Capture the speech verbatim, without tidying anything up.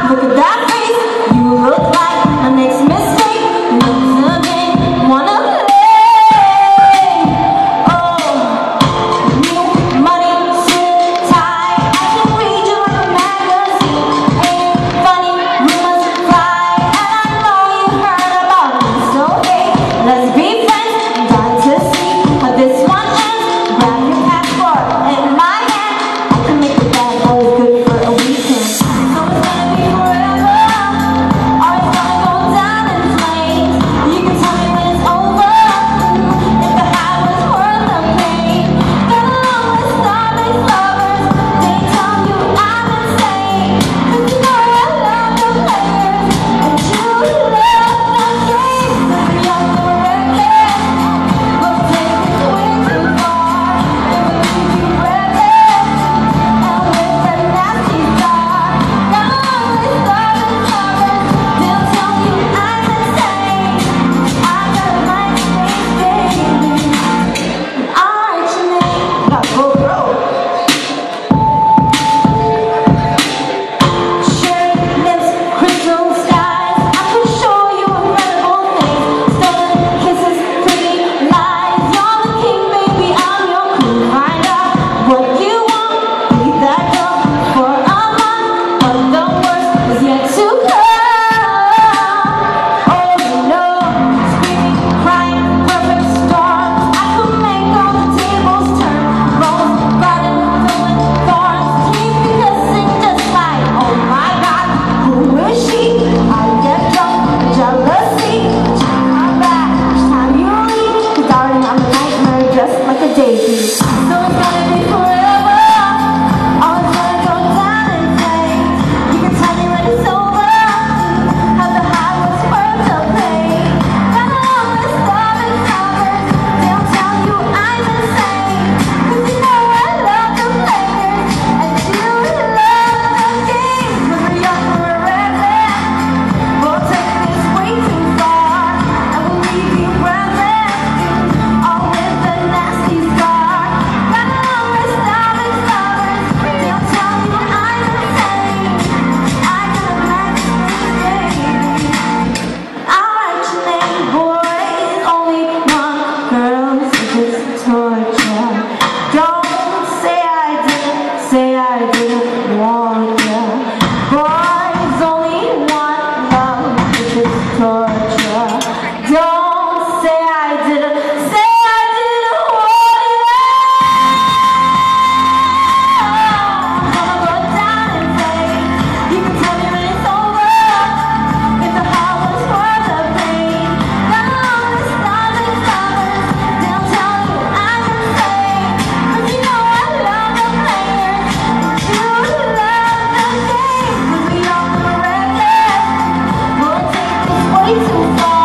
Look at that face. You look like my next mistake. Once again, wanna play. Oh, new money, suit, tie. I can read you like a magazine. Ain't funny, rumors fly, and I know you heard about me. So hey, let's be friends. Got to see how this one ends. Grab your passport in my hand. I can make the bad boys good for a weekend. So it's gonna be forever, or it's gonna go down in flames. You can tell me when it's over, if the high was worth the pain. Got a long list of these lovers, they tell you I'm insane. 'Cause you know I love the players, and you love the games. When you're young and reckless, we'll take this way too far. It will leave you breathless, and with the nasty star. Got a long list of these lovers, they'll tell you I'm insane. I got my name, baby. I'll write your name. Got Gold Road. Cherry lips, crystal skies. I could show you incredible things. Stolen kisses, pretty lies. You're the king, baby, I'm your queen. Find out what you want. Be that girl for a month, but the worst is yet to come. Oh no, screaming, crying, perfect storms. I could make all the tables turn. Rose garden filled with thorns. Keep me kissing just like, oh my God, who is she? I get drunk, jealousy. Turn my back each time you leave. 'Cause darling, I'm a nightmare just like a daisy. So it's gonna be forever, or it's gonna go down in flames. You can tell me when it's over, how the high was worth the pain. Got a long list of these lovers, they'll tell you I'm insane. 'Cause you know I love the players, and you love the games. When we're young and we're reckless, we'll take this way too far, and we'll leave you breathless, all with a nasty scar. Got a long list of these lovers, they'll tell you I'm insane. I got a magic baby. I'll write your name, boys. Only one girl, so it's torture. Don't say I didn't, say I didn't want ya. Boys, only one love, it's torture. Don't say I didn't, say I didn't want ya. Gonna go down in flames. You can tell me when it's over, if the heart was worth the pain. Got a long list of these lovers, they'll tell you I'm insane. 'Cause you know I love the players, and you love the games. 'Cause we all were reckless, we'll take this way too far.